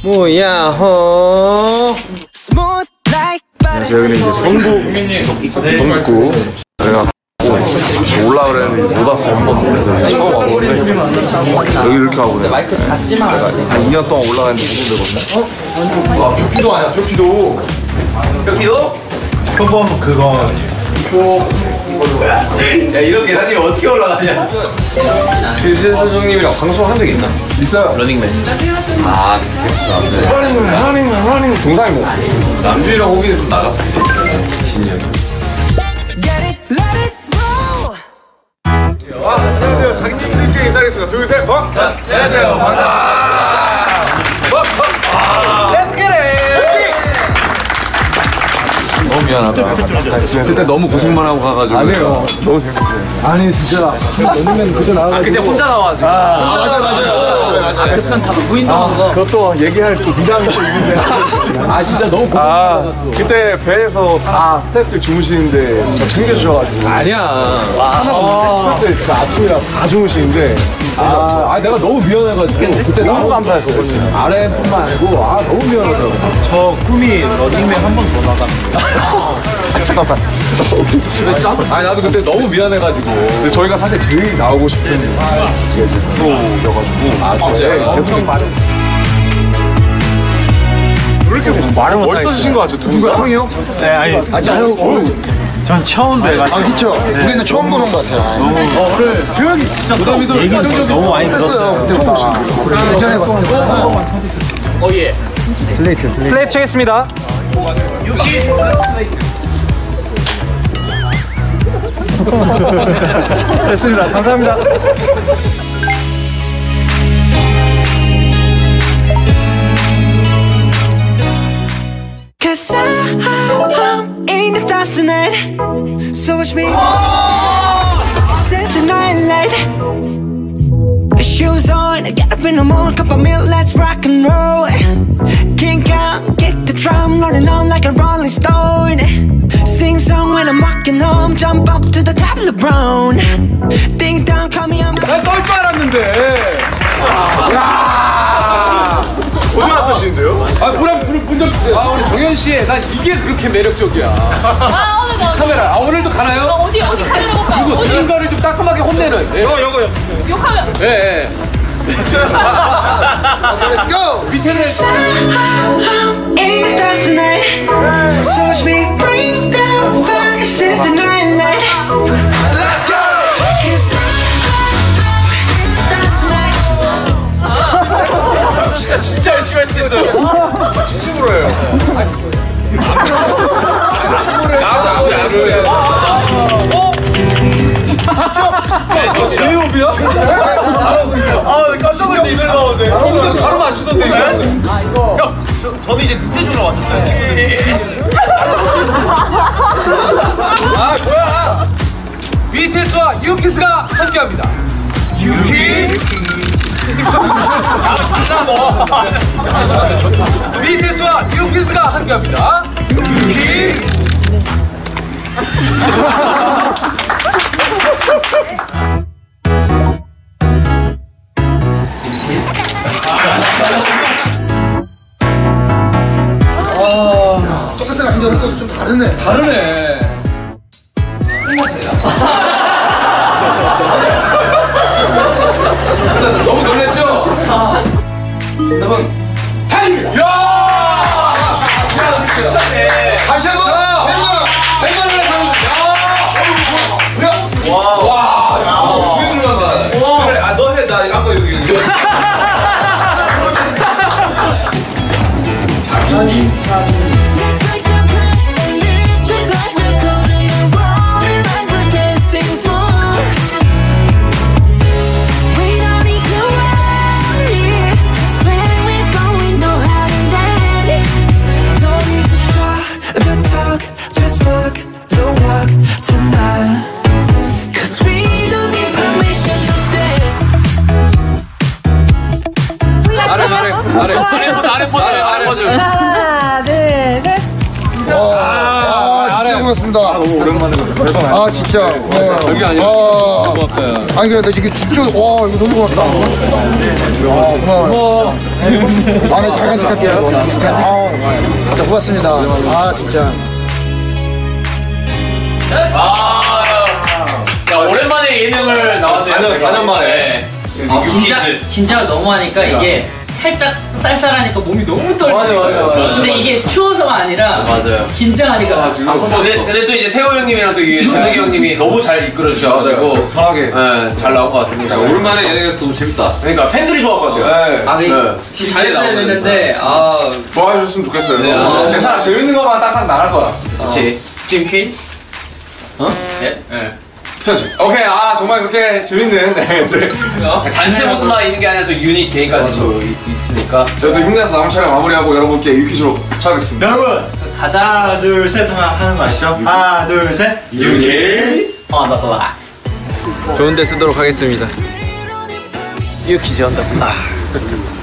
무야호. 안녕하세요. 여기는 이제 성북구. 제가 올라 그랬는데 못 왔어요. 한 번도. 그래서 처음 와보는데 여기 이렇게 와보네요. 제가 한 2년 동안 올라갔는데 못 온데거든요. 아, 벽기도 아니야. 벽기도. 벽기도? 표범 그거. 야, 이런 계단이 어떻게 올라가냐? 최재 선생님이랑 방송한 적 있나? 있어요. 러닝맨. 아, 됐어. 러닝맨. 동상이 뭐? 남주이랑 호기는 좀 나갔어. 신년. 안녕하세요. 자기님들끼리 인사하겠습니다. 둘, 셋, 안녕하세요. 반갑습니다. Let's get it! 너무 미안하다. 그때 너무 고생만 하고 가가지고. 아니에요. 너무 재밌어요. 아니, 진짜. 너는 그때 나와가지고. 아, 근데 혼자 나와가지고. 맞아요. 그편 다 무인도한 거. 그것도 얘기할 또 미장이 또 있는데. 아, 진짜 너무 고생 많았어. 그때 배에서 다 스태프들 주무시는데 저 챙겨주셔가지고. 아니야. 하나 없는데 스태프들 아침이라 다 주무시는데. 내가 너무 미안해가지고. 그때 너무 감사했어요. 아래뿐만 아니고, 너무 미안하더라고. 저 꿈이 러닝맨 한 번 더 나갑니다. 잠깐만. 나도 그때 너무 미안해가지고. 근데 저희가 사실 제일 나오고 싶은 프로여가지고. 진짜요? 계속 말해. 왜 이렇게 말을 못하겠어요? 벌써 주신 거 같죠? 누구야? 형이요? 네, 아니. 전 처음 뵈가지고. 그쵸? 네. 우리는 처음 보는 것 같아요. 오늘 교육이 진짜 부담이도 얘기도 너무 많이 들었어요. 근데 처음 오신 거. 예전에 봤어요. 예. 플레이트 치겠습니다. 됐습니다. 감사합니다. Cause I'm in the stars tonight. So watch me set the night light. Shoes on, get up in the morning, cup of milk, let's rock and roll. Kink out, kick the drum, rolling on like a rolling stone. Sing song when I'm walking home, jump up to the top of the brown. Ding dong, call me on. 난 떨 줄 알았는데. 얼마나 뜨시는데요? 본적 있어요. 우리 정현 씨의 난 이게 그렇게 매력적이야. 오늘도 카메라. 오늘도 가나요? 어디 카메라 볼까? 누구 누군가를 좀 따끔하게 혼내는. 요거. 욕하면. 네. Let's go. 밑에는. In the stars tonight. So watch me bring the fire, set the night light. Let's go. 진짜 열심히 할 수 있어요. 진심으로 해요. 진짜? 제이홉이야? 깜짝 놀랐는데 이들 나오는데. 바로 맞추던데. 형, 저는 이제 밑에 주러 왔었어요. 뭐야? BTS와 뉴키스가 함께합니다. 뉴키스? BTS와 뉴키스가 함께합니다. 뉴키스. 똑같은 안경 써도 좀 다르네. 너무 놀랬죠? 여러분, 타임입니다. 야! 다시 한 번! 100만 원에 가면 와! 왜 들어간다? 그래, 너 해. 나 아까 여기. 하나, 둘, 셋. 진짜 고맙습니다. 오랜만에 뵙다. 진짜. 여기 아니야? 아니 그래, 나 이게 진짜 이거 너무 고맙다. 고마워. 나 자기가 사진 찍을게요. 진짜. 진짜 고맙습니다. 아, 진짜. 야, 오랜만에 예능을 나왔어요. 4년 만에. 긴장을 너무 하니까 이게 살짝 쌀쌀하니까 몸이 너무 떨려요. 맞아. 근데 이게 추워서가 아니라 맞아요. 긴장하니까. 근데 또 이제 세호 형님이랑 또 재석이 형님이 너무 잘 이끌어 주셔가지고 편하게 잘 나온 것 같습니다. 오랜만에 예능에서 너무 재밌다. 그러니까 팬들이 좋아할 것 같아요. 잘했어야 했는데 좋아해주셨으면 좋겠어요. 괜찮아, 재밌는 것만 딱 나갈 거야. 그렇지. 지금 퀸? 편집. 오케이, 정말 그렇게 재밌는 단체 모습만 있는 게 아니라 또 유닛 개인까지 있으니까 저희도 힘내서 남은 촬영 마무리하고 여러분께 유퀴즈로 찾아뵙겠습니다. 여러분 가자. 하나 둘 셋 하는 거 아시죠? 하나 둘 셋 유퀴즈. 좋은 데 쓰도록 하겠습니다. 유퀴즈 한다.